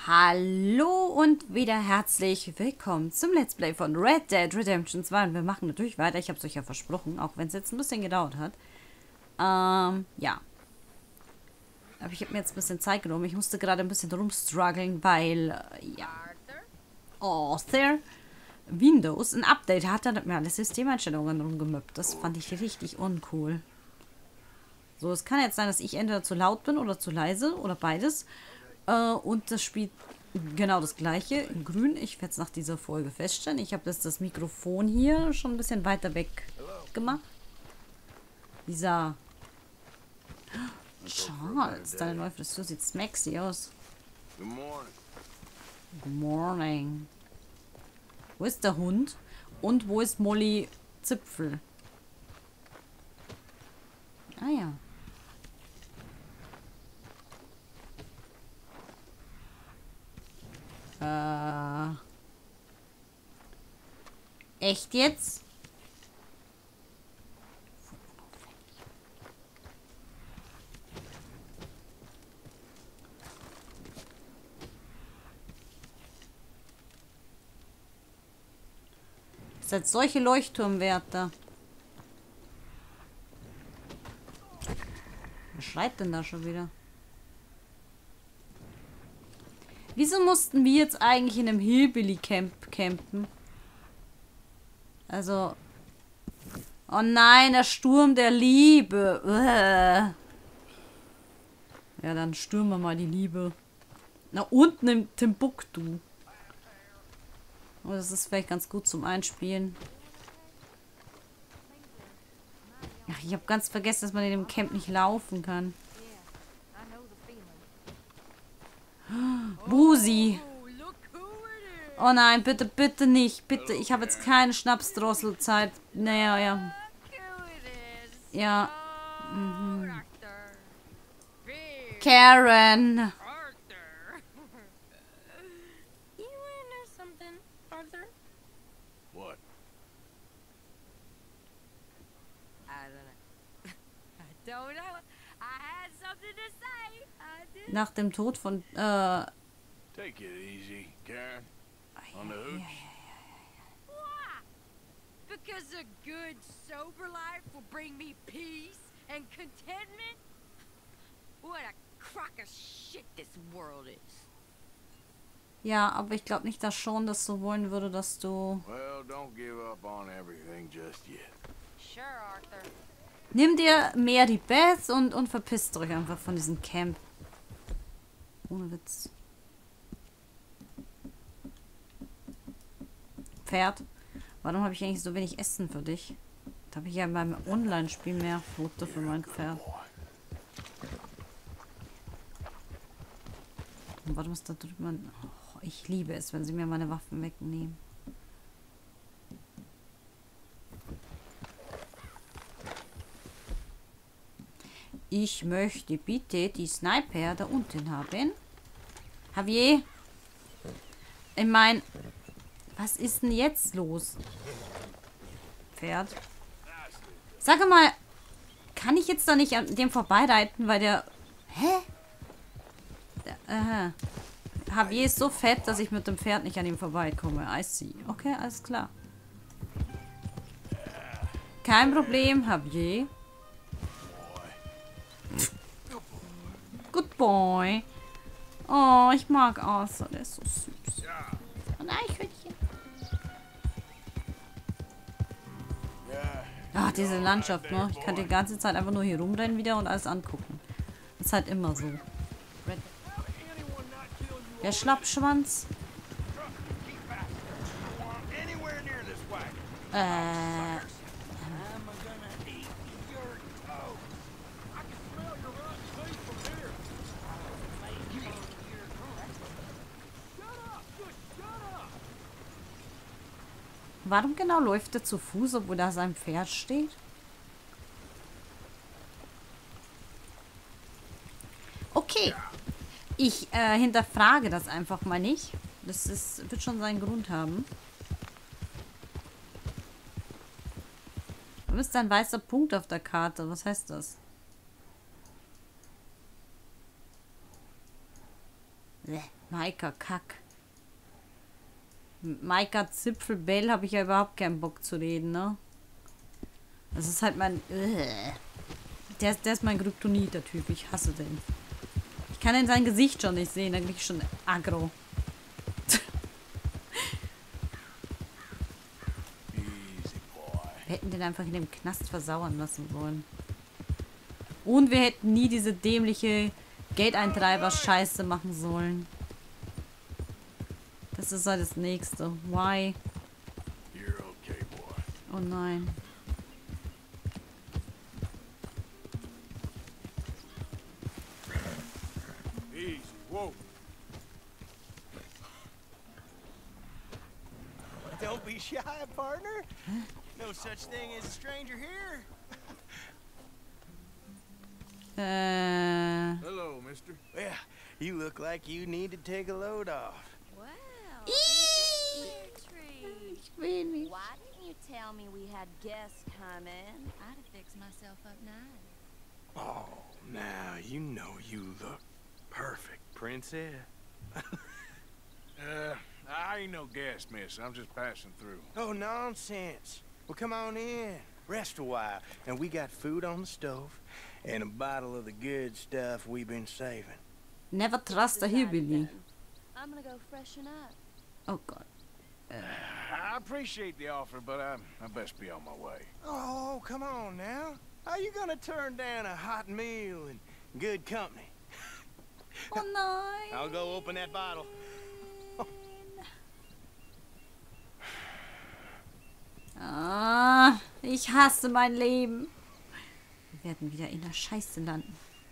Hallo und wieder herzlich willkommen zum Let's Play von Red Dead Redemption 2. Und wir machen natürlich weiter, ich habe es euch ja versprochen, auch wenn es jetzt ein bisschen gedauert hat. Ja. Aber ich habe mir jetzt ein bisschen Zeit genommen. Ich musste gerade ein bisschen rumstruggeln, weil, ja. Arthur Windows ein Update hat, dann hat mir alle Systemeinstellungen rumgemöppt. Das fand ich richtig uncool. So, es kann jetzt sein, dass ich entweder zu laut bin oder zu leise oder beides. Und das spielt genau das gleiche in grün. Ich werde es nach dieser Folge feststellen. Ich habe das Mikrofon hier schon ein bisschen weiter weg gemacht. Dieser Charles, deine neue Frisur sieht smexy aus. Good morning. Good morning. Wo ist der Hund? Und wo ist Molly Zipfel? Ah ja. Echt jetzt? Seid solche Leuchtturmwärter. Wer schreit denn da schon wieder? Wieso mussten wir jetzt eigentlich in einem Hillbilly-Camp campen? Also... Oh nein, der Sturm der Liebe. Ja, dann stürmen wir mal die Liebe. Na, unten im Timbuktu. Oh, das ist vielleicht ganz gut zum Einspielen. Ach, ich habe ganz vergessen, dass man in dem Camp nicht laufen kann. Busi. Oh nein, bitte, bitte nicht. Bitte, ich habe jetzt keine Schnapsdrosselzeit. Naja, ja. Ja. Mhm. Karen. What? Nach dem Tod von, Take it easy, Karen. On the hooch. Why? Because a good, sober life will bring me peace and contentment? What a crock of shit this world is. Ja, aber ich glaube nicht, dass Sean das so wollen würde, dass du... Well, don't give up on everything just yet. Sure, Arthur. Nimm dir mehr die Beth und verpisst euch einfach von diesem Camp. Ohne Witz. Pferd. Warum habe ich eigentlich so wenig Essen für dich? Da habe ich ja beim Online-Spiel mehr Futter für mein Pferd. Und warte, was da drüben... Oh, ich liebe es, wenn sie mir meine Waffen wegnehmen. Ich möchte bitte die Sniper da unten haben. Javier? Ich meine, was ist denn jetzt los? Pferd. Sag mal, kann ich jetzt da nicht an dem vorbeireiten, weil der... Hä? Javier ist so fett, dass ich mit dem Pferd nicht an ihm vorbeikomme. I see. Okay, alles klar. Kein Problem, Javier. Good boy. Oh, ich mag Arthur. Der ist so süß. Oh nein, Eichhörnchen. Ach, diese Landschaft, ne? Ich kann die ganze Zeit einfach nur hier rumrennen wieder und alles angucken. Ist halt immer so. Der Schlappschwanz. Warum genau läuft er zu Fuß, obwohl da sein Pferd steht? Okay. Ich hinterfrage das einfach mal nicht. Wird schon seinen Grund haben. Da ist ein weißer Punkt auf der Karte. Was heißt das? Maika Kack. Mit Maika Zipfelbell habe ich ja überhaupt keinen Bock zu reden, ne? Das ist halt mein... Der ist mein Kryptonit, der Typ. Ich hasse den. Ich kann in sein Gesicht schon nicht sehen, dann bin ich schon aggro. Wir hätten den einfach in dem Knast versauern lassen sollen. Und wir hätten nie diese dämliche Geldeintreiber-Scheiße machen sollen. Das ist halt das Nächste. Why? Oh nein. Easy, whoa. Don't be shy, partner. No such thing as a stranger here. Hello, mister. Yeah, you look like you need to take a load off. Well, Ich will nicht. why didn't you tell me we had guests coming? I'd have fixed myself up nice. Oh, now you know you look perfect, princess. I ain't no guest, miss. I'm just passing through. Oh, nonsense. Well, come on in. Rest a while. And we got food on the stove and a bottle of the good stuff we've been saving. Never trust a hillbilly. I'm gonna go freshen up. Oh Gott. I appreciate the offer, but I best be on my way. Oh, come on now. How you gonna turn down a hot meal and good company? Oh nein. I'll go open that bottle. Ah, ich hasse mein Leben. Wir werden wieder in der Scheiße landen.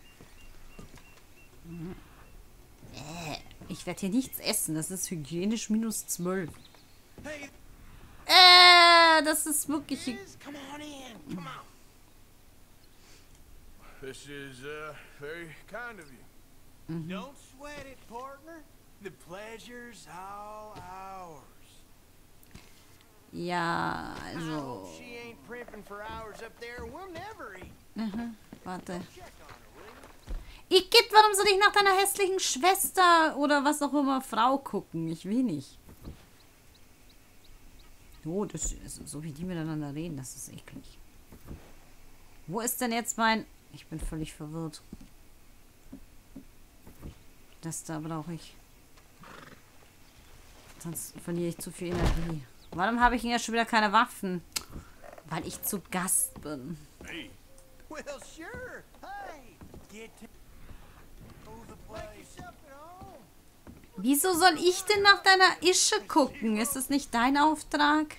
Ich werde hier nichts essen. Das ist hygienisch -12. Hey, Das ist wirklich... come on in. Come on. This is, very kind of you. Don't sweat it, partner. The pleasure's all ours. Ja, I also... hope she ain't primping for hours up there. We'll never eat. Warte. Check on her, will you? Igitt, warum soll ich nach deiner hässlichen Schwester oder was auch immer Frau gucken? Ich will nicht. Oh, das ist so wie die miteinander reden, das ist eklig. Wo ist denn jetzt mein... Ich bin völlig verwirrt. Das da brauche ich. Sonst verliere ich zu viel Energie. Warum habe ich denn jetzt schon wieder keine Waffen? Weil ich zu Gast bin. Hey, Well, sure. Hey, get to the place. Make yourself at home. Wieso soll ich denn nach deiner Ische gucken? Ist das nicht dein Auftrag?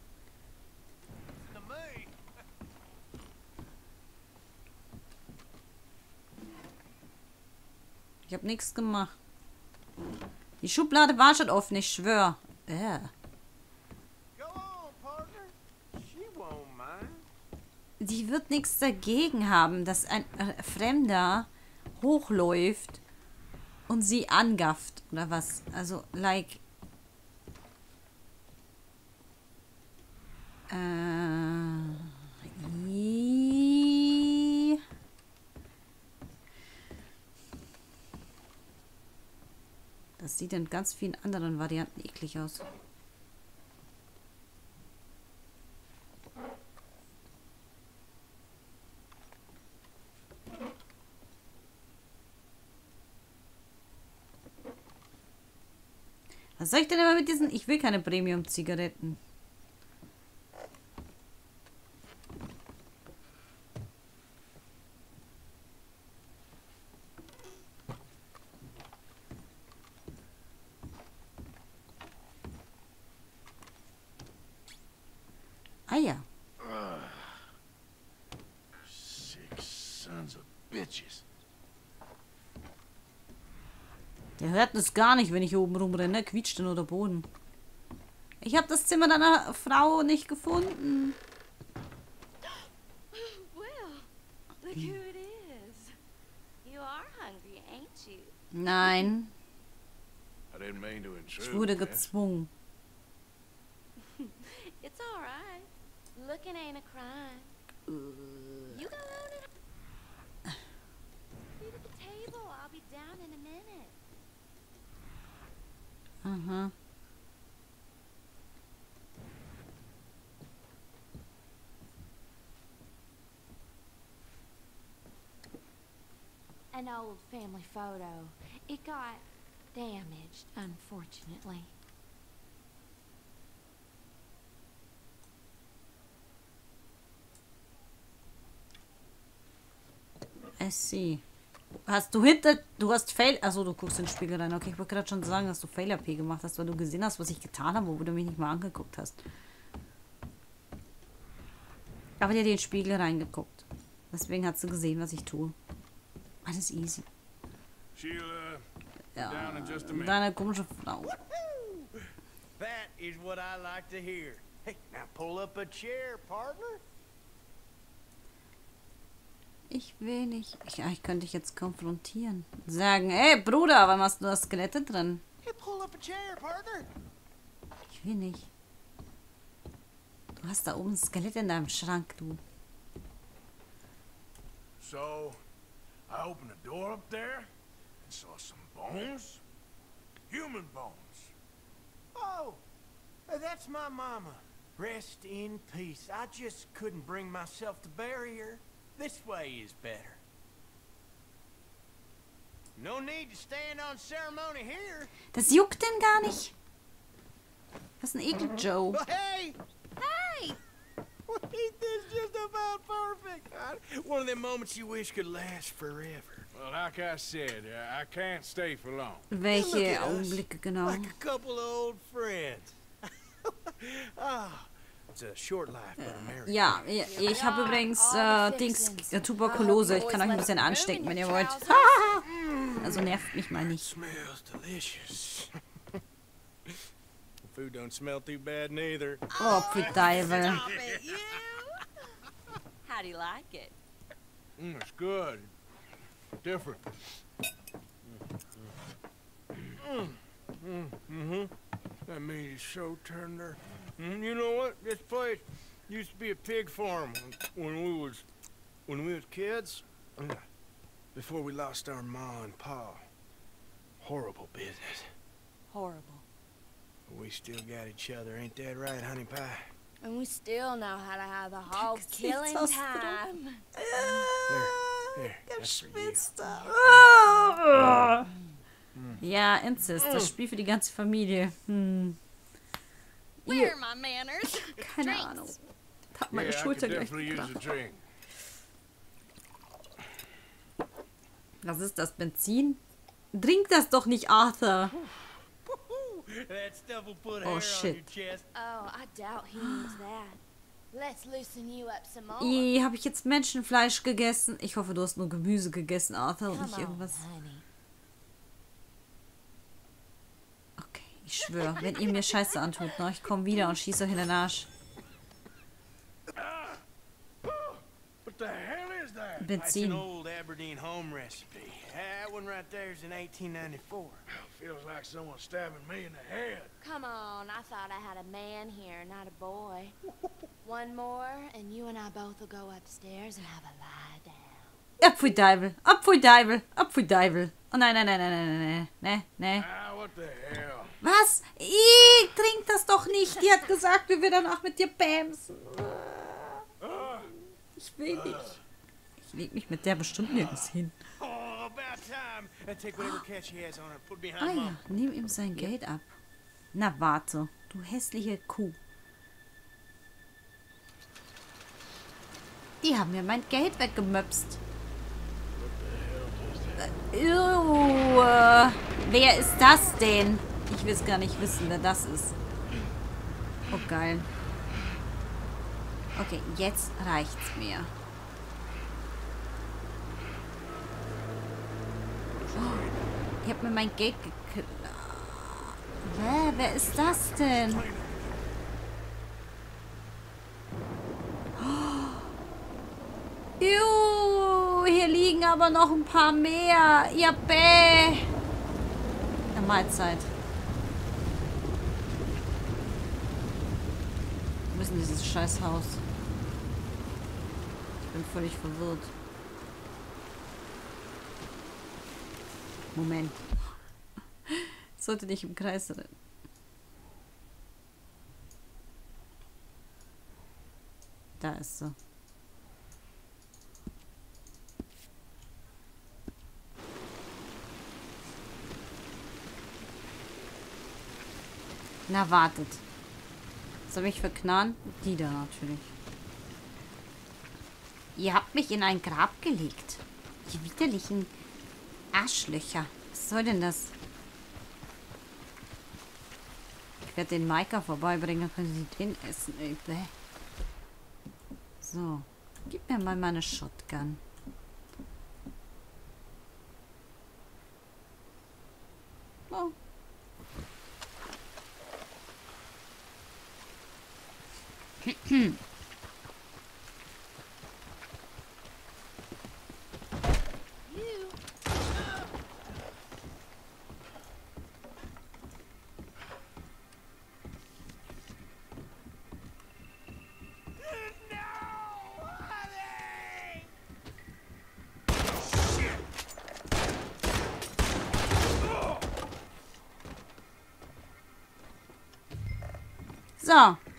To me. Ich habe nichts gemacht. Die Schublade war schon offen, ich schwöre. Go on, partner. She won't mind. Die wird nichts dagegen haben, dass ein Fremder hochläuft und sie angafft. Oder was? Also, like... Das sieht in ganz vielen anderen Varianten eklig aus. Was soll ich denn immer mit diesen... Ich will keine Premium-Zigaretten. Ah ja. sick sons of bitches. Der hört es gar nicht, wenn ich hier oben rumrenne. Quietscht nur der Boden. Ich habe das Zimmer deiner Frau nicht gefunden. Well, look who it is. You are hungry, ain't you? Nein, I didn't mean to intrude. ich wurde miss. gezwungen. It's all right. Looking ain't a crime. You go on and... Seat at the table. I'll be down in a minute. Aha. An old family photo. It got damaged, unfortunately. I see. Du hast Fail... Achso, du guckst in den Spiegel rein. Okay, ich wollte gerade schon sagen, dass du Fail-AP gemacht hast, weil du gesehen hast, was ich getan habe, wo du mich nicht mal angeguckt hast. Aber dir in den Spiegel reingeguckt. Deswegen hast du gesehen, was ich tue. Alles easy. Sheila, Ja, down in just a minute. deine komische Frau. That is what I like to hear. Hey, now pull up a chair, partner. Ich will nicht. Ich könnte dich jetzt konfrontieren. Sagen, ey Bruder, warum hast du das Skelette drin? Hey, pull up a chair, partner. Ich will nicht. Du hast da oben ein Skelett in deinem Schrank, du. So, I opened the door up there and saw some bones. Human bones. Oh, that's my mama. Rest in peace. I just couldn't bring myself to bury her. This way is better. No need to stand on ceremony here. Das juckt den gar nicht. Was ein Ekel, Joe. Well, hey! Hey! Ain't this just about perfect? One of them moments you wish could last forever. Well, like I said, I can't stay for long. Welche Look at us. Augenblicke genau? Like a couple of old friends. It's a short life, but a merry. Ja, ich habe übrigens Tuberkulose. Ich kann euch ein bisschen anstecken, wenn ihr wollt. Also nervt mich mal nicht. Smells delicious. Food don't smell too bad neither. Oh, Teufel. How do you like it? It's good. Different. That meat is so tender. You know what? This place used to be a pig farm when we was kids. Before we lost our ma and pa. Horrible business. Horrible. We still got each other, ain't that right, honey pie? And we still know how to have the hog killing so time. Here, that's for you. Ja, Inzest. Das Spiel für die ganze Familie. Where are my manners? Keine Ahnung. Hab meine Yeah, I Schulter could gleich definitely use a gekracht. drink. Was ist das? Benzin? Trink das doch nicht, Arthur. That stuff will put Oh, hair shit. on your chest. Oh, I doubt he needs that. Let's loosen you up some more. Habe ich jetzt Menschenfleisch gegessen? Ich hoffe, du hast nur Gemüse gegessen, Arthur, und Come nicht on, irgendwas. honey. Okay, ich schwöre, wenn ihr mir Scheiße antut, ne, ich komme wieder und schieße euch in den Arsch. What the hell is that? That's an Benzin. old Aberdeen home recipe. That one right there is in 1894. Feels like someone stabbing me in the head. Come on, I thought I had a man here, not a boy. One more, and you and I both will go upstairs and have a lie down. Apfelteufel, Apfelteufel, Apfelteufel. Oh nein, nein, nein, nein, nein, nein, nein, nein. Ah, what the hell? Was? Trink das doch nicht. Die hat gesagt, wir will danach mit dir bämsen. Ich will nicht. Ich leg mich mit der bestimmt nirgends hin. Oh, about time. Take whatever catch he has on it. Put it behind Ah ja, Mom. nimm ihm sein Geld ab. Na warte, du hässliche Kuh. Die haben mir mein Geld weggemöpst. Wer ist das denn? Ich will es gar nicht wissen, wer das ist. Oh, geil. Okay, jetzt reicht's mir. Oh, ich hab mir mein Geld geklaut. Wer ist das denn? Hier liegen aber noch ein paar mehr. Ja, bäh. Ja, Mahlzeit. Wo ist denn dieses scheiß Haus? Ich bin völlig verwirrt. Moment. Ich sollte nicht im Kreis rennen. Da ist sie. Na, wartet. Was soll ich für Knarren? Die da natürlich. Ihr habt mich in ein Grab gelegt. Die widerlichen Arschlöcher. Was soll denn das? Ich werde den Maika vorbeibringen, dann können sie den essen. Ey, bäh. So. Gib mir mal meine Shotgun. Oh. So.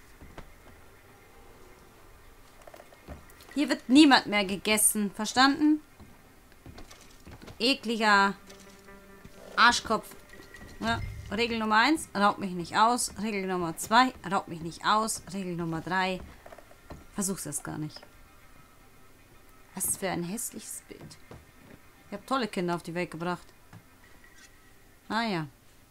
Hier wird niemand mehr gegessen. Verstanden? Du ekliger Arschkopf. Ja. Regel Nummer 1, raub mich nicht aus. Regel Nummer 2, raub mich nicht aus. Regel Nummer 3, versuch's erst gar nicht. Was für ein hässliches Bild. Ich habe tolle Kinder auf die Welt gebracht. Ah ja.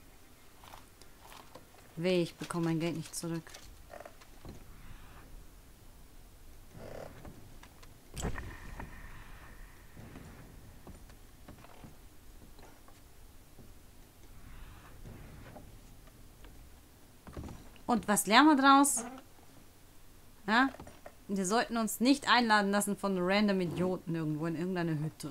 Weh, ich bekomme mein Geld nicht zurück. Und was lernen wir draus? Ja? Wir sollten uns nicht einladen lassen von random Idioten irgendwo in irgendeine Hütte.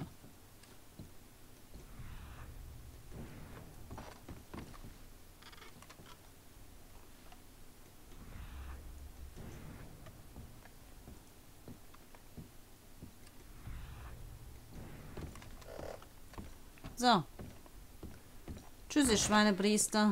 So. Tschüssi, Schweinepriester.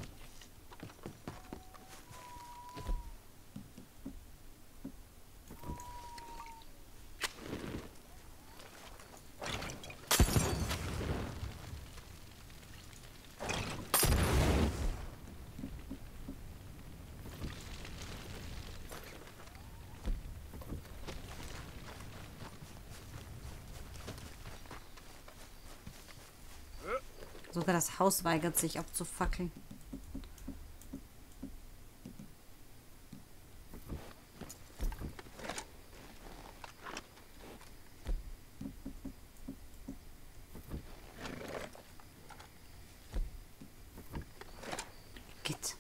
Sogar das Haus weigert sich abzufackeln. Geht.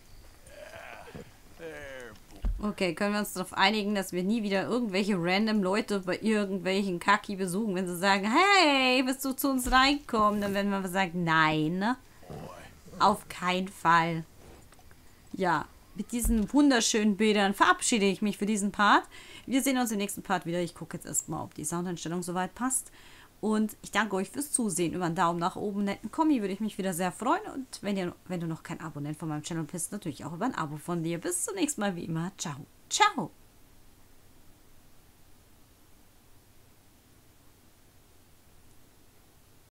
Okay, können wir uns darauf einigen, dass wir nie wieder irgendwelche random Leute bei irgendwelchen Kaki besuchen, wenn sie sagen, hey, willst du zu uns reinkommen? Dann werden wir sagen, nein. Auf keinen Fall. Ja, mit diesen wunderschönen Bildern verabschiede ich mich für diesen Part. Wir sehen uns im nächsten Part wieder. Ich gucke jetzt erstmal, ob die Soundeinstellung soweit passt. Und ich danke euch fürs Zusehen. Über einen Daumen nach oben, einen netten Kommi würde ich mich wieder sehr freuen. Und wenn du noch kein Abonnent von meinem Channel bist, natürlich auch über ein Abo von dir. Bis zum nächsten Mal, wie immer. Ciao. Ciao.